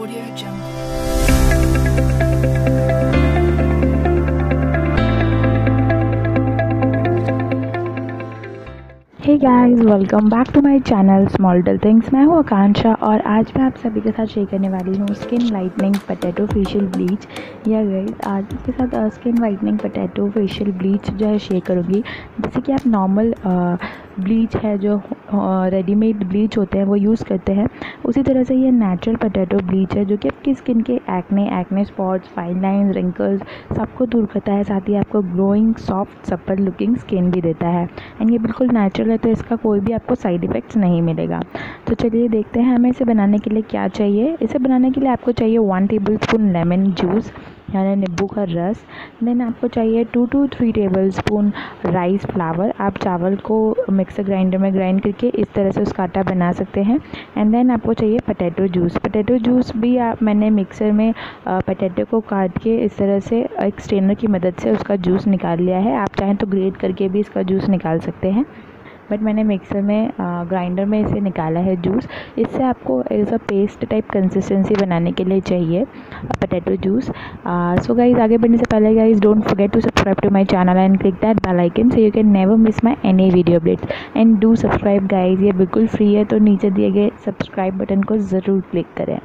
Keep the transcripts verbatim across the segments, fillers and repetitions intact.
Audio Jungle. Hey guys, welcome back to my channel small little things. मैं हूँ आकांक्षा और आज मैं आप सभी के साथ शेयर करने वाली हूँ skin whitening potato facial bleach. या गाइस, आज इसके साथ skin whitening potato facial bleach जो है शेयर करूँगी। जैसे कि आप नॉर्मल ब्लीच है जो रेडीमेड ब्लीच होते हैं वो यूज़ करते हैं, उसी तरह से ये नेचुरल पोटैटो ब्लीच है जो कि आपकी स्किन के acne acne spots, fine lines, wrinkles सबको दूर करता है। साथ ही आपको glowing soft supple looking skin भी देता है एंड ये बिल्कुल नेचुरल है, तो इसका कोई भी आपको साइड इफ़ेक्ट्स नहीं मिलेगा। तो चलिए देखते हैं हमें इसे बनाने के लिए क्या चाहिए। इसे बनाने के लिए आपको चाहिए one table spoon lemon juice यानी नींबू का रस। देन आपको चाहिए two two three table spoon rice flour. आप चावल को मिक्सर ग्राइंडर में ग्राइंड करके इस तरह से उसका आटा बना सकते हैं। एंड देन आपको चाहिए पोटैटो जूस। पोटैटो जूस भी आप मैंने मिक्सर में पोटैटो को काट के इस तरह से एक स्ट्रेनर की मदद से उसका जूस निकाल लिया है। आप चाहें तो ग्रेट करके भी इसका जूस निकाल सकते हैं, बट मैंने मिक्सर में ग्राइंडर में इसे निकाला है जूस। इससे आपको as a paste type consistency बनाने के लिए चाहिए पोटैटो जूस। सो गाइस, आगे बढ़ने से पहले guys don't forget to subscribe to my channel and click that bell icon so you can never miss my any video updates and do subscribe guys. ये बिल्कुल फ्री है, तो नीचे दिए गए सब्सक्राइब बटन को ज़रूर क्लिक करें।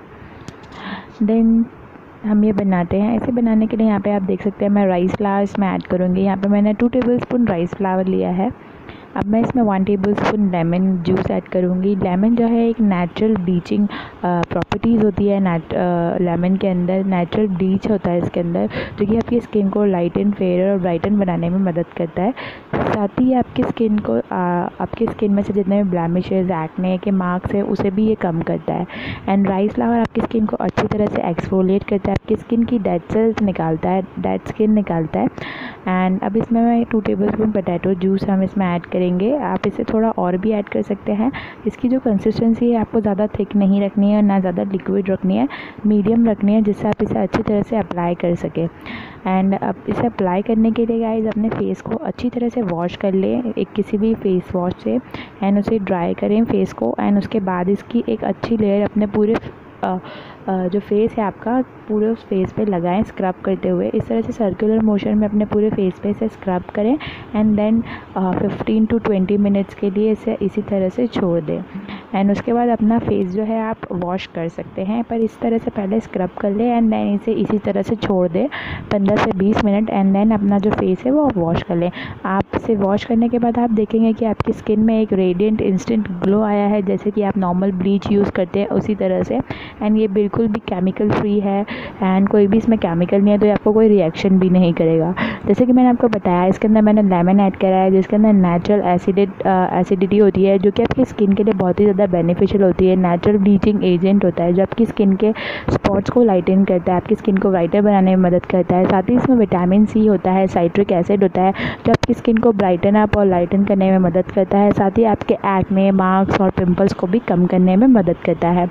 देन हम ये बनाते हैं। इसे बनाने के लिए यहाँ पे आप देख सकते हैं मैं राइस फ्लावर इसमें ऐड करूँगी। यहाँ पे मैंने two table spoon rice flour लिया है। अब मैं इसमें one table spoon lemon juice add करूँगी। लेमन जो है एक नेचुरल ब्लीचिंग प्रॉपर्टीज़ होती है। नेट लेमन के अंदर नेचुरल ब्लीच होता है इसके अंदर, जो कि आपकी स्किन को लाइटन, फेयर और ब्राइटन बनाने में मदद करता है। साथ ही आपकी स्किन को आ, आपकी स्किन में से जितने भी ब्लैमिशेस, एक्ने के मार्क्स हैं उसे भी ये कम करता है। एंड राइस फ्लावर आपकी स्किन को अच्छी तरह से एक्सफोलिएट करता है, आपकी स्किन की डेड सेल्स निकालता है, डेड स्किन निकालता है। एंड अब इसमें मैं two table spoon potato juice हम इसमें ऐड करेंगे। आप इसे थोड़ा और भी ऐड कर सकते हैं। इसकी जो कंसिस्टेंसी है आपको ज़्यादा थिक नहीं रखनी है और ना ज़्यादा लिक्विड रखनी है, मीडियम रखनी है, जिससे आप इसे अच्छी तरह से अप्लाई कर सकें। एंड अब इसे अप्लाई करने के लिए गाइस अपने फेस को अच्छी तरह से वॉश कर लें एक किसी भी फेस वॉश से एंड उसे ड्राई करें फेस को। एंड उसके बाद इसकी एक अच्छी लेयर अपने पूरे आ, आ, जो फेस है आपका पूरे उस फेस पे लगाएं स्क्रब करते हुए। इस तरह से सर्कुलर मोशन में अपने पूरे फेस पे इसे स्क्रब करें and then fifteen to twenty minutes के लिए इसे इसी तरह से छोड़ दें। एंड उसके बाद अपना फेस जो है आप वॉश कर सकते हैं, पर इस तरह से पहले स्क्रब कर लें एंड देन इसे इसी तरह से छोड़ दें पंद्रह से बीस मिनट एंड देन अपना जो फेस है वो वॉश कर लें। आप इसे वॉश करने के बाद आप देखेंगे कि आपकी स्किन में एक रेडिएंट इंस्टेंट ग्लो आया है, जैसे कि आप नॉर्मल ब्लीच यूज़ करते हैं उसी तरह से। एंड ये बिल्कुल भी केमिकल फ्री है एंड कोई भी इसमें केमिकल नहीं है, तो आपको कोई रिएक्शन भी नहीं करेगा। जैसे कि मैंने आपको बताया इसके अंदर मैंने लेमन ऐड करा है, जिसके अंदर नेचुरल एसिडिट एसिडिटी होती है, जो कि आपकी स्किन के लिए बहुत ही ज़्यादा बेनिफिशियल होती है। नेचुरल ब्लीचिंग एजेंट होता है जो आपकी स्किन के स्पॉट्स को लाइटन करता है, आपकी स्किन को ब्राइटर बनाने में मदद करता है। साथ ही इसमें विटामिन सी होता है, साइट्रिक एसिड होता है, जो आपकी स्किन को ब्राइटन अप और लाइटन करने में मदद करता है। साथ ही आपके एक्ने, मार्क्स और पिंपल्स को भी कम करने में मदद करता है।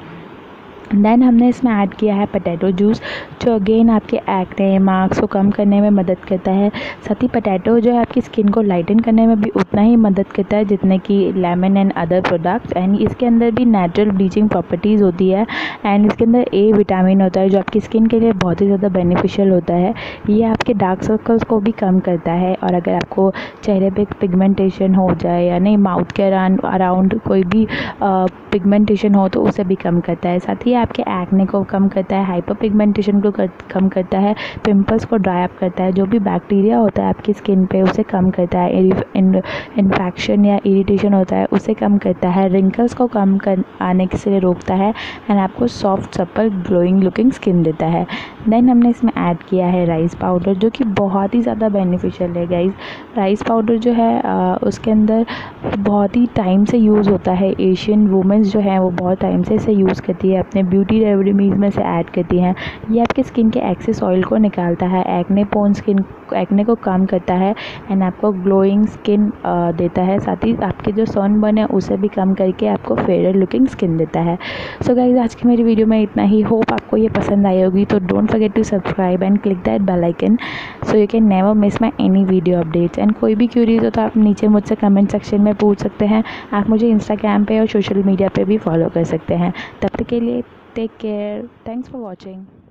देन हमने इसमें ऐड किया है पोटैटो जूस, जो अगेन आपके एक्ने मार्क्स को कम करने में मदद करता है। साथ ही पोटैटो जो है आपकी स्किन को लाइटन करने में भी उतना ही मदद करता है जितने कि lemon and other products. And इसके अंदर भी नेचुरल ब्लीचिंग प्रॉपर्टीज़ होती है एंड इसके अंदर ए विटामिन होता है जो आपकी स्किन के लिए बहुत ही ज़्यादा बेनिफिशियल होता है। ये आपके डार्क सर्कल्स को भी कम करता है, और अगर आपको चेहरे पे पिगमेंटेशन हो जाए या नहीं माउथ के अराउंड कोई भी पिगमेंटेशन हो तो उसे भी कम करता है। साथ ही आपके एक्ने को कम करता है, हाइपर पिगमेंटेशन को कर, कम करता है, पिंपल्स को ड्राई अप करता है, जो भी बैक्टीरिया होता है आपकी स्किन पे उसे कम करता है, इन्फेक्शन या इरिटेशन होता है उसे कम करता है, रिंकल्स को कम कर आने से रोकता है एंड आपको soft supple glowing looking skin देता है। देन हमने इसमें ऐड किया है राइस पाउडर, जो कि बहुत ही ज़्यादा बेनिफिशियल है गाइस। राइस पाउडर जो है आ, उसके अंदर बहुत ही टाइम से यूज़ होता है। एशियन वुमेंस जो है वो बहुत टाइम से इसे यूज़ करती है, अपने ब्यूटी रेमेडीज़ में से ऐड करती हैं। ये आपके स्किन के एक्सेस ऑयल को निकालता है, एक्ने पोन स्किन एक्ने को कम करता है एंड आपको ग्लोइंग स्किन देता है। साथ ही आपके जो सनबर्न है उसे भी कम करके आपको फेयर लुकिंग स्किन देता है। सो गाइस, आज की मेरी वीडियो में इतना ही। होप आपको ये पसंद आई होगी, तो don't forget to subscribe and click that bell icon so you can never miss my any video updates. And कोई भी क्यूरीज हो तो आप नीचे मुझसे कमेंट सेक्शन में पूछ सकते हैं। आप मुझे इंस्टाग्राम पे और सोशल मीडिया पे भी फॉलो कर सकते हैं। तब तक के लिए take care, thanks for watching.